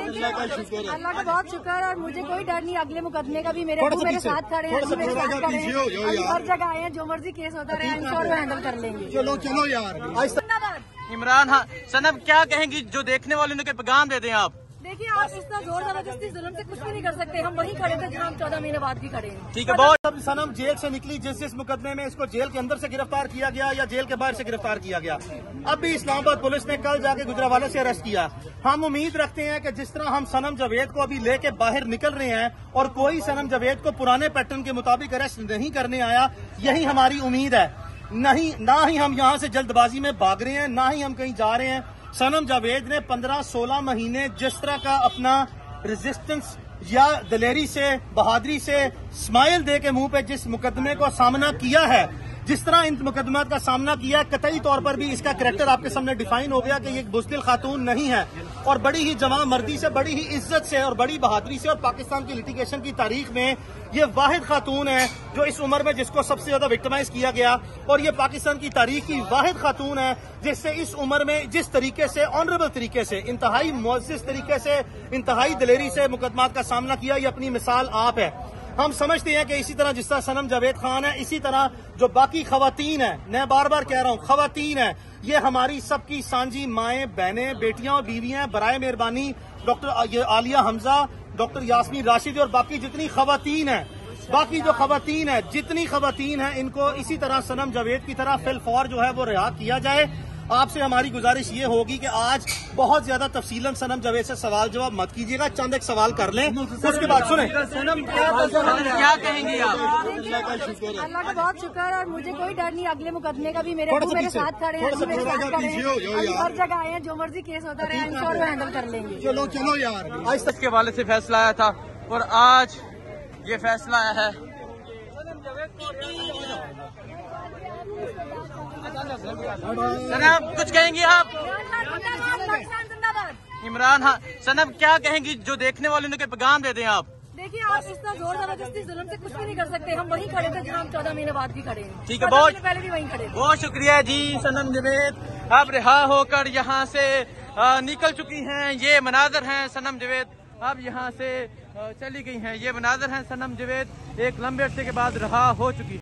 अल्लाह का बहुत शुक्र और मुझे कोई डर नहीं। अगले मुकदमे का भी मेरे साथ खड़े हैं, हर जगह आए हैं, जो मर्जी केस होता रहे इंश्योर वो हैंडल कर लेंगे। चलो यार। इमरान सनम क्या कहेंगी जो देखने वालों के पैगाम दे दें आप? देखिए, आप इतना जोर जबरदस्ती जुल्म से कुछ भी नहीं कर सकते। हम वहीं खड़े थे जहाँ हम 14 महीने बाद भी खड़े हैं। ठीक है, बहुत सनम जेल से निकली, जिस मुकदमे में इसको जेल के अंदर से गिरफ्तार किया गया या जेल के बाहर से गिरफ्तार किया गया, अब भी इस्लामाबाद पुलिस ने कल जाके गुजरावाला से अरेस्ट किया। हम उम्मीद रखते हैं कि जिस तरह हम सनम जावेद को अभी लेके बाहर निकल रहे हैं और कोई सनम जावेद को पुराने पैटर्न के मुताबिक अरेस्ट नहीं करने आया, यही हमारी उम्मीद है। नहीं, ना ही हम यहाँ से जल्दबाजी में भाग रहे हैं, ना ही हम कहीं जा रहे हैं। सनम जावेद ने 15-16 महीने जिस तरह का अपना रेजिस्टेंस या दिलेरी से, बहादुरी से, स्माइल दे के मुंह पे जिस मुकदमे को सामना किया है, जिस तरह इन मुकदमात का सामना किया, कतई तौर पर भी इसका कैरेक्टर आपके सामने डिफाइन हो गया कि ये एक बुज़दिल खातून नहीं है और बड़ी ही जवां मर्दी से, बड़ी ही इज्जत से और बड़ी बहादुरी से और पाकिस्तान की लिटिगेशन की तारीख में ये वाहिद खातून है जो इस उम्र में जिसको सबसे ज्यादा विक्टिमाइज किया गया, और ये पाकिस्तान की तारीख की वाहिद खातून है जिससे इस उम्र में जिस तरीके से, ऑनरेबल तरीके से, इंतहाई मुअज़्ज़ज़ तरीके से, इंतहाई दिलेरी से मुकदमात का सामना किया, ये अपनी मिसाल आप है। हम समझते हैं कि इसी तरह जिस तरह सनम जावेद खान है, इसी तरह जो बाकी खवातीन है, मैं बार बार कह रहा हूँ खवातीन है, ये हमारी सबकी सांझी माएँ, बहनें, बेटियां और बीवियां, बराए मेहरबानी डॉक्टर आलिया हमजा, डॉक्टर यास्मीन राशिद और बाकी जितनी खवातीन है, जितनी खवातीन है, इनको इसी तरह सनम जावेद की तरह फिलफौर जो है वो रिहा किया जाए। आपसे हमारी गुजारिश ये होगी कि आज बहुत ज्यादा तफसीलन सनम जावेद से सवाल जवाब मत कीजिएगा, चंद एक सवाल कर लें, उसके बाद सुने सनम क्या कहेंगी आप? अल्लाह का बहुत शुक्र और मुझे कोई डर नहीं। अगले मुकदमे का भी मेरे साथ खड़े हैं, हर जगह आए हैं, जो मर्जी केस होता रहे इंश्योर वो हैंडल कर लेंगे। चलो यार। आज तक के हवाले से फैसला आया था और आज ये फैसला आया है। सनम कुछ कहेंगी आप? इमरान सनम क्या कहेंगी जो देखने वालों के पैगाम दे दें आप? देखिए, आप इतना जोर जबरदस्ती जुल्म से कुछ भी नहीं कर सकते। हम वहीं खड़े थे जहाँ हम 14 महीने बाद भी खड़े हैं। ठीक है, बहुत पहले भी वहीं खड़े थे। बहुत शुक्रिया जी। सनम जावेद अब रिहा होकर यहाँ से निकल चुकी हैं। ये मनाजर हैं सनम जावेद अब यहाँ से चली गई हैं। ये मनाजर हैं सनम जावेद एक लंबे अरसे के बाद रिहा हो चुकी है।